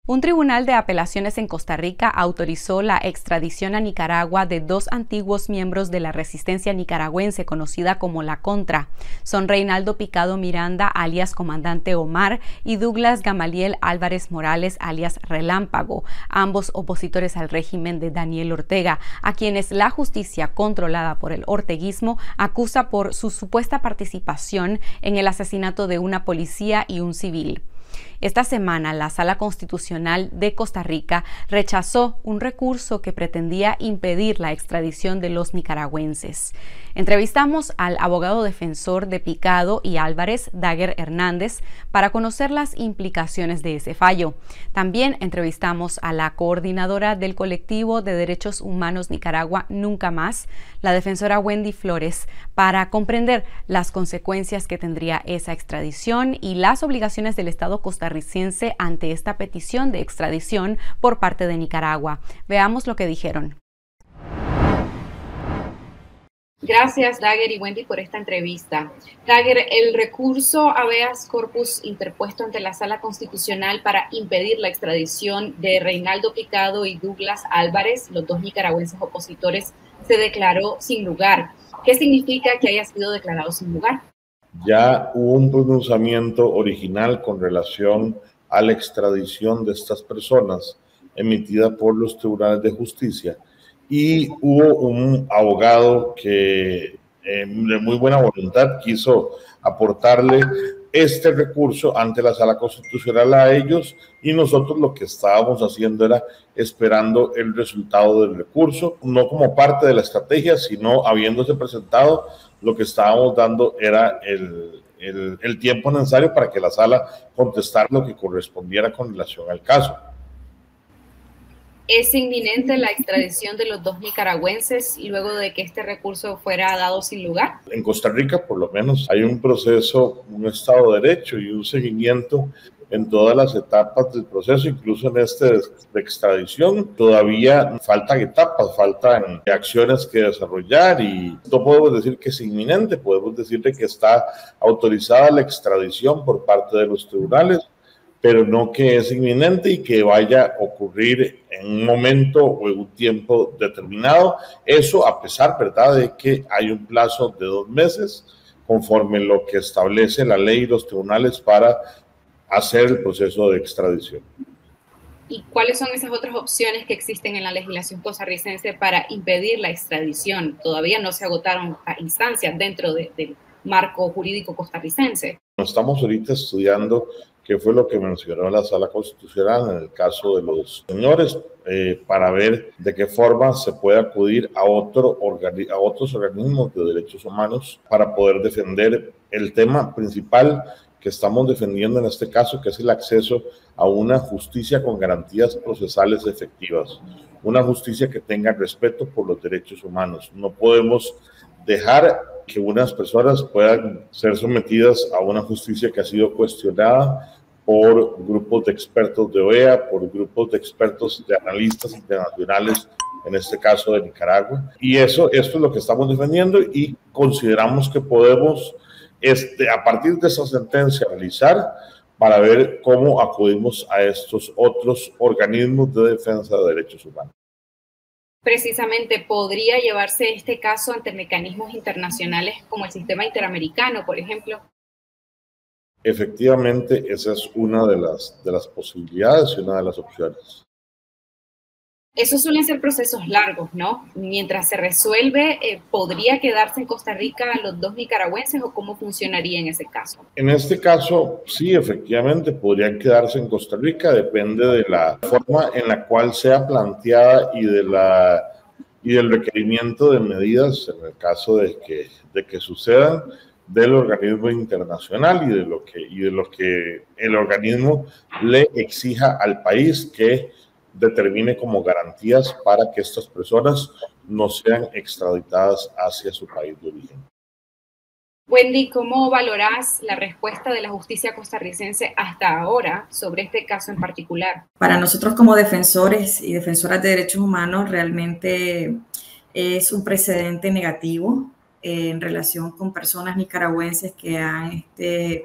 Un tribunal de apelaciones en Costa Rica autorizó la extradición a Nicaragua de dos antiguos miembros de la resistencia nicaragüense conocida como la Contra. Son Reinaldo Picado Miranda, alias Comandante Omar, y Douglas Gamaliel Álvarez Morales, alias Relámpago, ambos opositores al régimen de Daniel Ortega, a quienes la justicia controlada por el orteguismo acusa por su supuesta participación en el asesinato de una policía y un civil. Esta semana, la Sala Constitucional de Costa Rica rechazó un recurso que pretendía impedir la extradición de los nicaragüenses. Entrevistamos al abogado defensor de Picado y Álvarez, Daguer Hernández, para conocer las implicaciones de ese fallo. También entrevistamos a la coordinadora del colectivo de derechos humanos Nicaragua Nunca Más, la defensora Wendy Flores, para comprender las consecuencias que tendría esa extradición y las obligaciones del Estado costarricense ante esta petición de extradición por parte de Nicaragua. Veamos lo que dijeron. Gracias, Daguer y Wendy, por esta entrevista. Daguer, el recurso habeas corpus interpuesto ante la Sala Constitucional para impedir la extradición de Reinaldo Picado y Douglas Álvarez, los dos nicaragüenses opositores, se declaró sin lugar. ¿Qué significa que haya sido declarado sin lugar? Ya hubo un pronunciamiento original con relación a la extradición de estas personas emitida por los tribunales de justicia y hubo un abogado que de muy buena voluntad quiso aportarle este recurso ante la Sala Constitucional a ellos y nosotros lo que estábamos haciendo era esperando el resultado del recurso, no como parte de la estrategia, sino habiéndose presentado, lo que estábamos dando era el tiempo necesario para que la Sala contestara lo que correspondiera con relación al caso. ¿Es inminente la extradición de los dos nicaragüenses luego de que este recurso fuera dado sin lugar? En Costa Rica, por lo menos, hay un proceso, un Estado de Derecho y un seguimiento en todas las etapas del proceso, incluso en este de extradición. Todavía faltan etapas, faltan acciones que desarrollar y no podemos decir que es inminente, podemos decirle que está autorizada la extradición por parte de los tribunales, pero no que es inminente y que vaya a ocurrir en un momento o en un tiempo determinado. Eso a pesar, ¿verdad?, de que hay un plazo de 2 meses, conforme lo que establece la ley y los tribunales para hacer el proceso de extradición. ¿Y cuáles son esas otras opciones que existen en la legislación costarricense para impedir la extradición? Todavía no se agotaron a instancias dentro del marco jurídico costarricense. Estamos ahorita estudiando qué fue lo que mencionó la Sala Constitucional en el caso de los señores, para ver de qué forma se puede acudir a otros organismos de derechos humanos para poder defender el tema principal que estamos defendiendo en este caso, que es el acceso a una justicia con garantías procesales efectivas, una justicia que tenga respeto por los derechos humanos. No podemos dejar que unas personas puedan ser sometidas a una justicia que ha sido cuestionada por grupos de expertos de OEA, por grupos de expertos de analistas internacionales, en este caso de Nicaragua. Y esto es lo que estamos defendiendo y consideramos que podemos, a partir de esa sentencia, realizar para ver cómo acudimos a estos otros organismos de defensa de derechos humanos. Precisamente, ¿podría llevarse este caso ante mecanismos internacionales como el sistema interamericano, por ejemplo? Efectivamente, esa es una de las posibilidades y una de las opciones. Esos suelen ser procesos largos, ¿no? Mientras se resuelve, ¿podría quedarse en Costa Rica los dos nicaragüenses o cómo funcionaría en ese caso? En este caso, sí, efectivamente, podrían quedarse en Costa Rica, depende de la forma en la cual sea planteada y del requerimiento de medidas en el caso de que sucedan del organismo internacional y de lo que el organismo le exija al país que determine como garantías para que estas personas no sean extraditadas hacia su país de origen. Wendy, ¿cómo valorás la respuesta de la justicia costarricense hasta ahora sobre este caso en particular? Para nosotros como defensores y defensoras de derechos humanos realmente es un precedente negativo en relación con personas nicaragüenses que han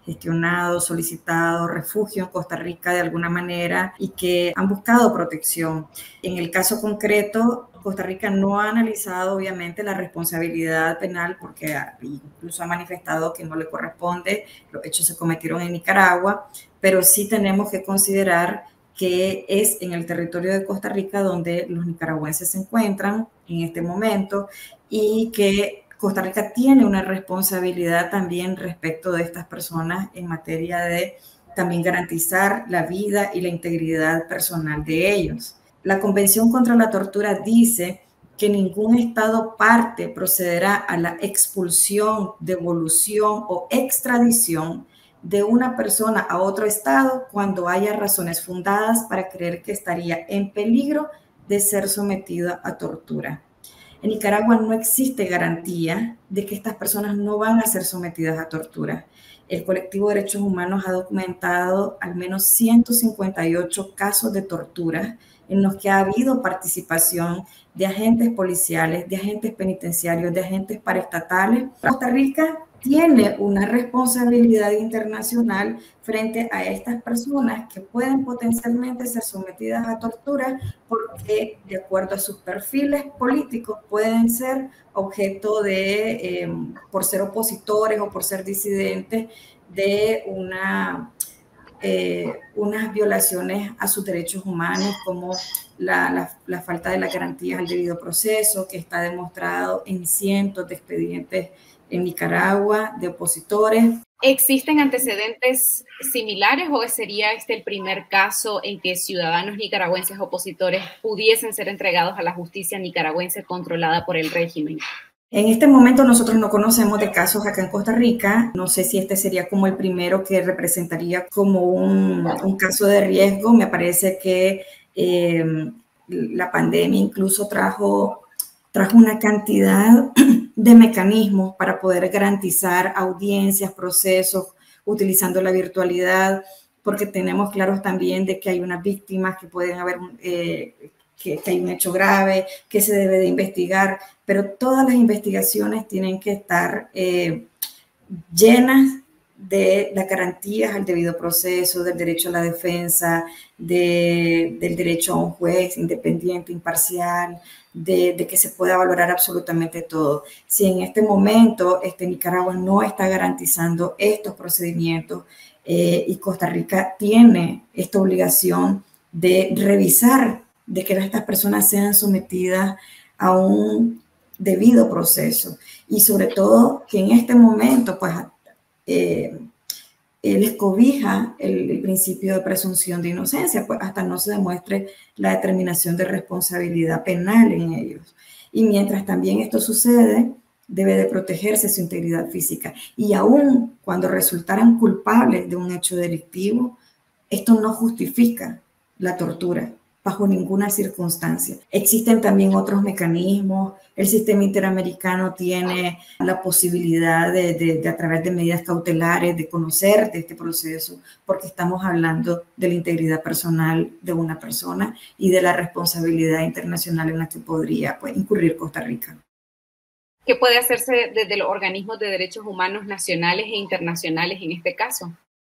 gestionado, solicitado refugio en Costa Rica de alguna manera y que han buscado protección. En el caso concreto, Costa Rica no ha analizado obviamente la responsabilidad penal porque incluso ha manifestado que no le corresponde, los hechos se cometieron en Nicaragua, pero sí tenemos que considerar que es en el territorio de Costa Rica donde los nicaragüenses se encuentran en este momento y que Costa Rica tiene una responsabilidad también respecto de estas personas en materia de también garantizar la vida y la integridad personal de ellos. La Convención contra la Tortura dice que ningún Estado parte procederá a la expulsión, devolución o extradición de una persona a otro Estado cuando haya razones fundadas para creer que estaría en peligro de ser sometida a tortura. En Nicaragua no existe garantía de que estas personas no van a ser sometidas a tortura. El colectivo de derechos humanos ha documentado al menos 158 casos de tortura en los que ha habido participación de agentes policiales, de agentes penitenciarios, de agentes paraestatales. Costa Rica tiene una responsabilidad internacional frente a estas personas que pueden potencialmente ser sometidas a tortura porque, de acuerdo a sus perfiles políticos, pueden ser objeto de, por ser opositores o por ser disidentes, de unas violaciones a sus derechos humanos, como la falta de las garantías al debido proceso, que está demostrado en cientos de expedientes en Nicaragua de opositores. ¿Existen antecedentes similares o sería este el primer caso en que ciudadanos nicaragüenses opositores pudiesen ser entregados a la justicia nicaragüense controlada por el régimen? En este momento nosotros no conocemos de casos acá en Costa Rica. No sé si este sería como el primero que representaría como un caso de riesgo. Me parece que la pandemia incluso trajo una cantidad de mecanismos para poder garantizar audiencias, procesos, utilizando la virtualidad, porque tenemos claros también de que hay unas víctimas que pueden haber, que hay un hecho grave, que se debe de investigar, pero todas las investigaciones tienen que estar llenas de las garantías al debido proceso, del derecho a la defensa, del derecho a un juez independiente, imparcial, de que se pueda valorar absolutamente todo. Si en este momento Nicaragua no está garantizando estos procedimientos y Costa Rica tiene esta obligación de revisar de que estas personas sean sometidas a un debido proceso y sobre todo que en este momento pues les cobija el principio de presunción de inocencia, pues hasta no se demuestre la determinación de responsabilidad penal en ellos. Y mientras también esto sucede, debe de protegerse su integridad física. Y aún cuando resultaran culpables de un hecho delictivo, esto no justifica la tortura bajo ninguna circunstancia. Existen también otros mecanismos. El sistema interamericano tiene la posibilidad de a través de medidas cautelares, de conocer de este proceso, porque estamos hablando de la integridad personal de una persona y de la responsabilidad internacional en la que podría incurrir Costa Rica. ¿Qué puede hacerse desde los organismos de derechos humanos nacionales e internacionales en este caso?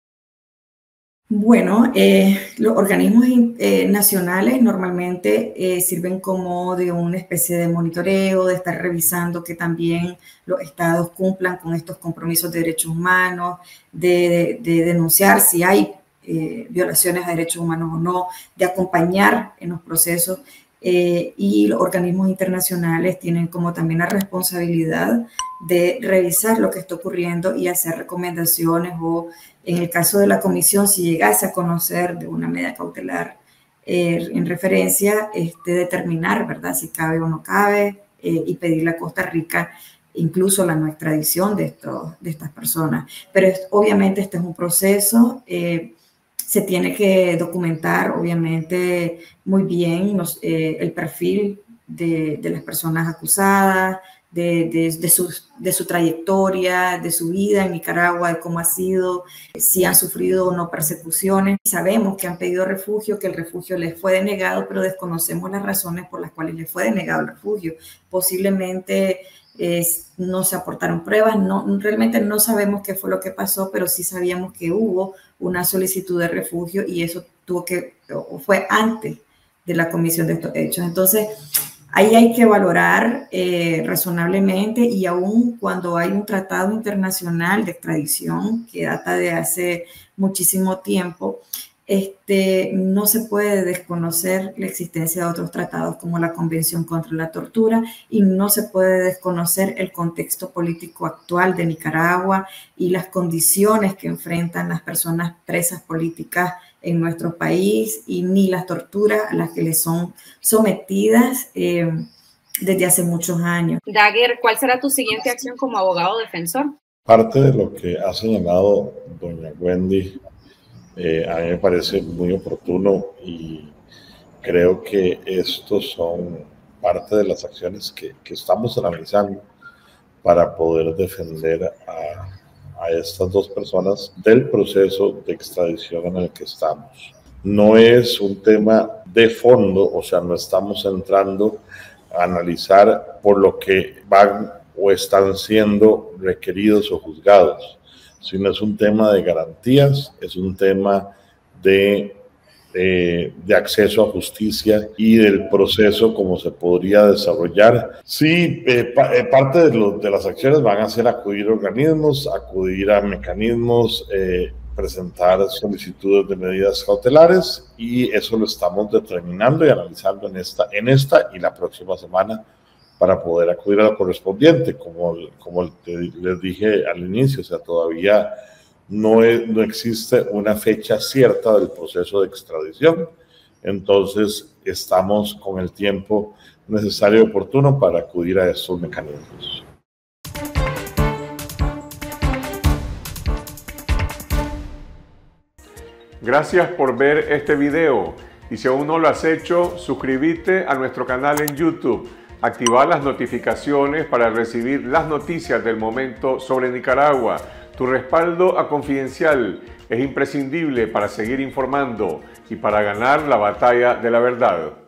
Bueno, los organismos nacionales normalmente sirven como de una especie de monitoreo, de estar revisando que también los estados cumplan con estos compromisos de derechos humanos, de denunciar si hay violaciones a derechos humanos o no, de acompañar en los procesos. Y los organismos internacionales tienen como también la responsabilidad de revisar lo que está ocurriendo y hacer recomendaciones o, en el caso de la comisión, si llegase a conocer de una medida cautelar en referencia, determinar, ¿verdad?, si cabe o no cabe y pedirle a Costa Rica incluso la no extradición de estas personas. Pero obviamente este es un proceso. Se tiene que documentar, obviamente, muy bien el perfil de las personas acusadas, de su trayectoria, de su vida en Nicaragua, de cómo ha sido, si han sufrido o no persecuciones. Sabemos que han pedido refugio, que el refugio les fue denegado, pero desconocemos las razones por las cuales les fue denegado el refugio. Posiblemente no se aportaron pruebas, realmente no sabemos qué fue lo que pasó, pero sí sabíamos que hubo una solicitud de refugio y eso fue antes de la comisión de estos hechos. Entonces, ahí hay que valorar razonablemente, y aún cuando hay un tratado internacional de extradición que data de hace muchísimo tiempo, no se puede desconocer la existencia de otros tratados como la Convención contra la Tortura, y no se puede desconocer el contexto político actual de Nicaragua y las condiciones que enfrentan las personas presas políticas en nuestro país, y ni las torturas a las que les son sometidas desde hace muchos años. Daguer, ¿cuál será tu siguiente acción como abogado defensor? Parte de lo que ha señalado doña Wendy a mí me parece muy oportuno, y creo que estos son parte de las acciones que estamos analizando para poder defender a estas dos personas del proceso de extradición en el que estamos. No es un tema de fondo, o sea, no estamos entrando a analizar por lo que van o están siendo requeridos o juzgados, sino es un tema de garantías, es un tema de acceso a justicia y del proceso como se podría desarrollar. Sí, parte de las acciones van a ser acudir a organismos, acudir a mecanismos, presentar solicitudes de medidas cautelares, y eso lo estamos determinando y analizando en esta y la próxima semana para poder acudir a lo correspondiente. Como les dije al inicio, o sea, todavía no existe una fecha cierta del proceso de extradición, entonces estamos con el tiempo necesario y oportuno para acudir a estos mecanismos. Gracias por ver este video, y si aún no lo has hecho, suscríbete a nuestro canal en YouTube, activar las notificaciones para recibir las noticias del momento sobre Nicaragua. Tu respaldo a Confidencial es imprescindible para seguir informando y para ganar la batalla de la verdad.